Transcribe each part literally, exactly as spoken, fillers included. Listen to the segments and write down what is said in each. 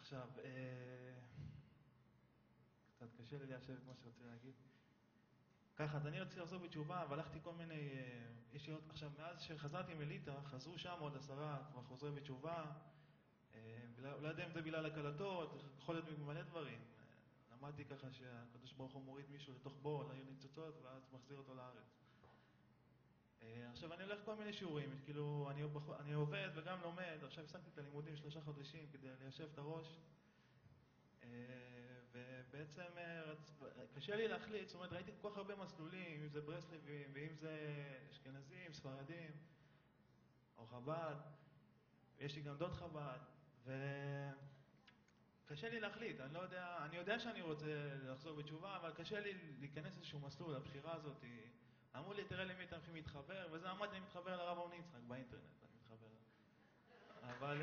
עכשיו, קצת קשה לי ליישב את מה שרציתי להגיד. ככה, אז אני רציתי לחזור בתשובה, אבל הלכתי כל מיני... יש לי עוד... עכשיו, מאז שחזרתי מליטא, חזרו שם עוד עשרה, כבר חוזרים בתשובה. לא יודע אם זה בגלל הקלטות, יכול להיות מלא דברים. למדתי ככה שהקדוש ברוך הוא מוריד מישהו לתוך בור, להעיר ניצוצות, ואז מחזיר אותו לארץ. עכשיו, אני הולך כל מיני שיעורים, כאילו, אני, אני עובד וגם לומד, עכשיו הפסקתי את הלימודים שלושה חודשים כדי ליישב את הראש. ובעצם קשה לי להחליט, זאת אומרת, ראיתי כל כך הרבה מסלולים, אם זה ברסלבים, ואם זה אשכנזים, ספרדים, או חב"ד, ויש לי גם דוד חב"ד, וקשה לי להחליט, אני לא יודע, אני יודע שאני רוצה לחזור בתשובה, אבל קשה לי להיכנס איזשהו מסלול, הבחירה הזאת, אמרו לי, תראה למי אתה מתחבר, וזה עמד לי מתחבר לרב אורני יצחק באינטרנט, אני מתחבר. אבל...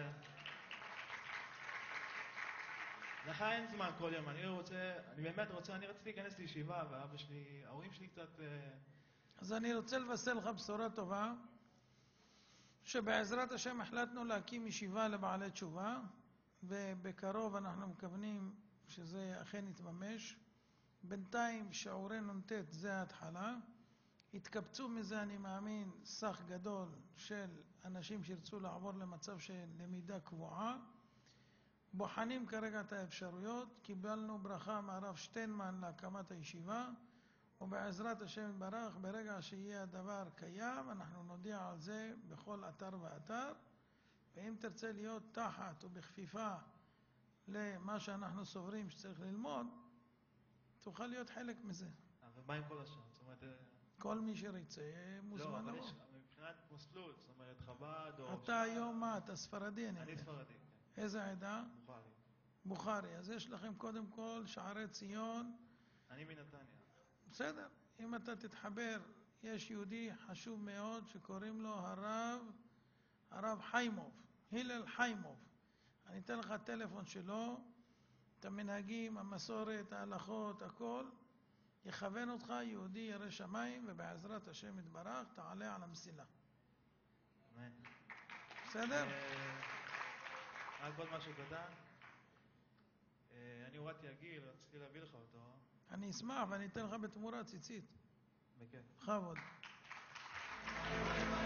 לך אין זמן כל יום, אני רוצה, אני באמת רוצה, אני רציתי להיכנס לישיבה, ואבא שלי, ההורים שלי קצת... אז אני רוצה לבשר לך בשורה טובה, שבעזרת השם החלטנו להקים ישיבה לבעלי תשובה, ובקרוב אנחנו מכוונים שזה אכן יתממש. בינתיים שיעורי נ"ט זה ההתחלה. התקבצו מזה, אני מאמין, סך גדול של אנשים שירצו לעבור למצב של למידה קבועה. בוחנים כרגע את האפשרויות, קיבלנו ברכה מהרב שטיינמן להקמת הישיבה, ובעזרת השם יתברך, ברגע שיהיה הדבר קיים, אנחנו נודיע על זה בכל אתר ואתר, ואם תרצה להיות תחת ובכפיפה למה שאנחנו סוברים שצריך ללמוד, תוכל להיות חלק מזה. ומה עם כל השאר? זאת אומרת... כל מי שרצה מוזמן לבוא. לא, אבל יש מבחינת מסלול, זאת אומרת חב"ד או... אתה היום מה? אתה ספרדי? אני ספרדי, כן. איזה עדה? בוכרי. בוכרי. אז יש לכם קודם כל שערי ציון. אני מנתניה. בסדר. אם אתה תתחבר, יש יהודי חשוב מאוד שקוראים לו הרב, הרב חיימוב, הלל חיימוב. אני אתן לך טלפון שלו, את המנהגים, המסורת, ההלכות, הכל. יכוון אותך יהודי ירא שמיים, ובעזרת השם יתברך תעלה על המסילה. אמן. בסדר? רק עוד משהו קטן. אני הורדתי הגיל, רציתי להביא לך אותו. אני אשמח, ואני אתן לך בתמורה ציצית. בכיף. בכבוד.